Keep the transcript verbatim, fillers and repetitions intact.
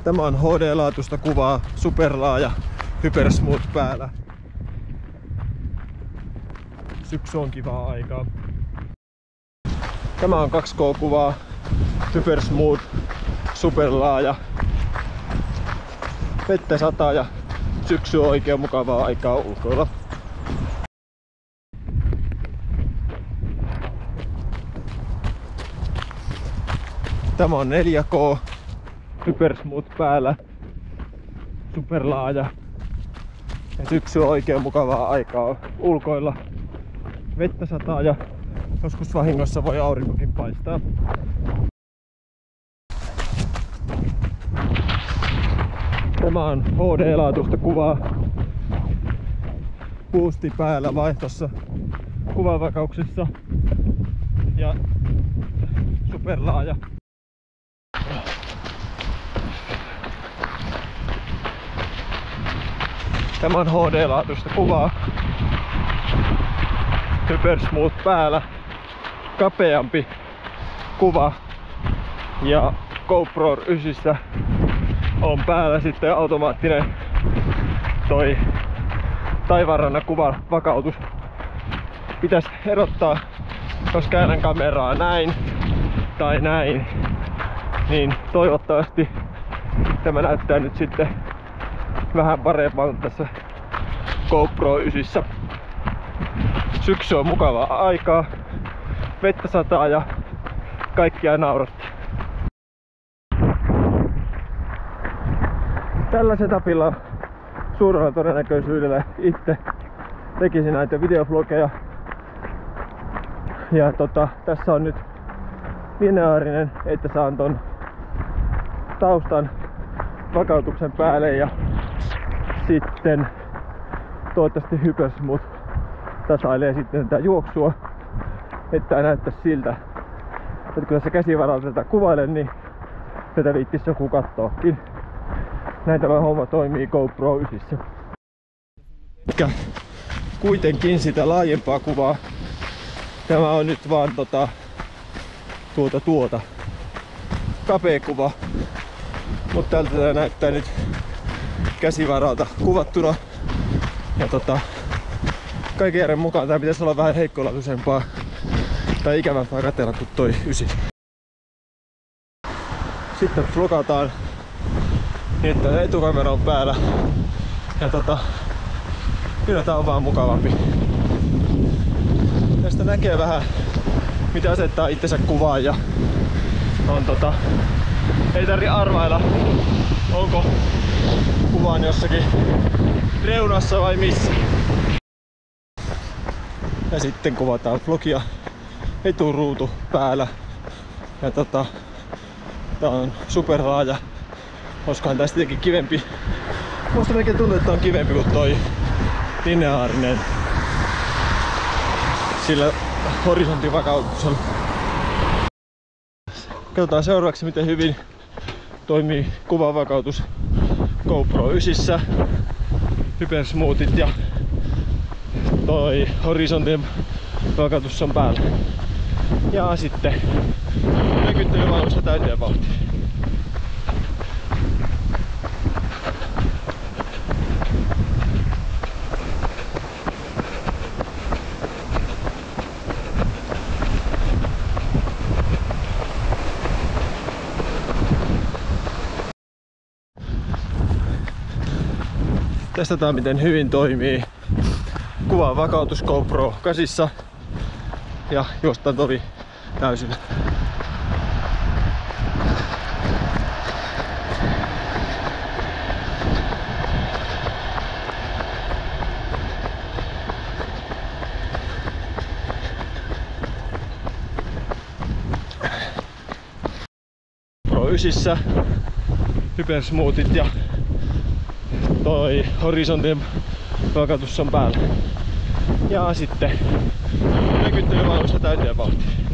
Tämä on H D-laatuista kuvaa, superlaaja, hypersmooth päällä. Syksy on kivaa aikaa. Tämä on kaksi K-kuvaa, hypersmooth, superlaaja. Vettä sataa ja syksy on oikein mukavaa aikaa ulkoilla. Tämä on neljä K, hypersmooth päällä, superlaaja. Ja syksy on oikein mukavaa aikaa ulkoilla. Vettä sataa ja joskus vahingossa voi aurinkokin paistaa. Tämä on H D-laatuista kuvaa. Boosti päällä vaihtossa kuvavakauksissa ja superlaaja. Tämä on H D-laatuista kuvaa. Hypersmooth päällä. Kapeampi kuva. Ja GoPro yhdessä on päällä sitten automaattinen toi taivaanrannan kuvan vakautus. Pitäisi erottaa, jos käännän kameraa näin tai näin, niin toivottavasti tämä näyttää nyt sitten vähän paremmalta tässä GoPro yhdessä. Syksy on mukavaa aikaa, vettä sataa ja kaikkia naurattaa. Tällä setupilla suurella todennäköisyydellä itse tekisin näitä videovlogeja. Ja tota, tässä on nyt lineaarinen, että saan ton taustan vakautuksen päälle ja sitten toivottavasti hypersmooth tasailee sitten tätä juoksua, että ei näyttäisi siltä, että kun tässä käsivaralta tätä kuvailen, niin tätä viittisi joku kattookin. Näin tämä homma toimii GoPro yhdessä. Kuitenkin sitä laajempaa kuvaa. Tämä on nyt vaan tota, tuota tuota kapea kuva, mutta tältä tämä näyttää nyt käsivaralta kuvattuna. Ja tota, kaiken järjen mukaan tämä pitäisi olla vähän heikkolaatuisempaa tai ikävämpää katsella kuin toi ysi. Sitten vlogataan niin, että etukamera on päällä. Ja tota, kyllä tää on vaan mukavampi. Tästä näkee vähän mitä asettaa itsensä kuvaan ja on tota, ei tarvi arvailla onko kuvaan jossakin reunassa vai missä. Ja sitten kuvataan vlogia eturuutu päällä. Ja tota, tää on superlaaja. Olisikohan tää sittenkin kivempi. Musta melkein tuntuu, että on kivempi kuin toi lineaarinen. Sillä horisontin vakautus on. Katsotaan seuraavaksi miten hyvin toimii kuvavakautus GoPro yhdessä. Hypersmoothit ja toi horisontin vakautus on päällä. Ja sitten nykyttelyvaunussa täyteen vauhtia. Testataan miten hyvin toimii kuvan vakautus GoPro kasissa ja juostaan tovi täysillä. GoPro yhdessä, hypersmoothit ja toi horisontin vakautus on päällä. Ja sitten nykyttelyvaunussa täyteen vauhtia.